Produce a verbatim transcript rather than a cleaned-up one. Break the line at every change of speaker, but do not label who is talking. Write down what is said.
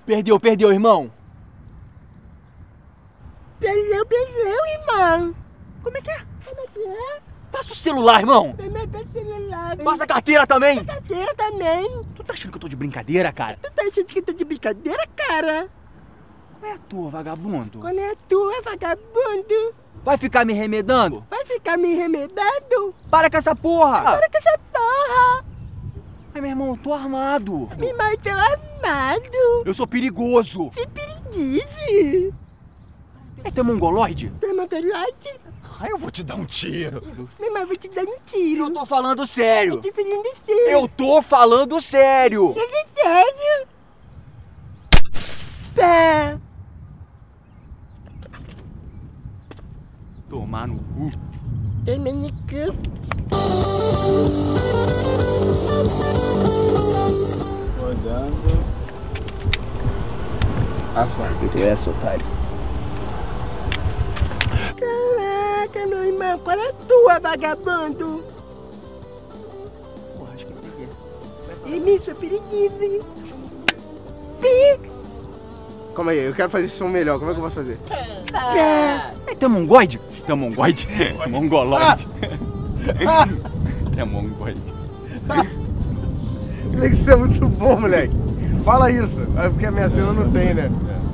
Perdeu, perdeu, irmão.
Perdeu, perdeu, irmão.
Como é que é?
Como é que é?
Passa o celular, irmão.
Também passa o celular.
Passa a carteira também.
A carteira também.
Tu tá achando que eu tô de brincadeira, cara?
Tu tá achando que eu tô de brincadeira, cara?
Qual é a tua, vagabundo?
Qual é a tua, vagabundo?
Vai ficar me remedando?
Vai ficar me remedando?
Para com essa porra!
Para com essa porra!
Ai, meu irmão, eu tô armado.
Me matou armado.
Eu sou perigoso.
Que preguiça.
É teu mongoloide?
Tem mongoloide?
Ai, eu vou te dar um tiro.
Meu irmão, vou te dar um tiro.
Eu tô falando sério.
Eu tô falando sério.
Eu tô falando sério.
É sério? Tá.
Tomar no cu.
Toma no cu.
Rodando. Asfalto.
Tu é essa, otário.
Caraca, meu irmão, qual é a tua, vagabundo?
Porra, acho que esse aqui é.
E me sou preguiça. Pi.
Calma aí, eu quero fazer esse som melhor. Como é que eu posso fazer?
Tá.
É teu mongoide? Teu mongoide? Mongoloide.
Ah!
É mongoide.
Moleque, isso é muito bom, moleque. Fala isso. É porque a minha cena não tem, né?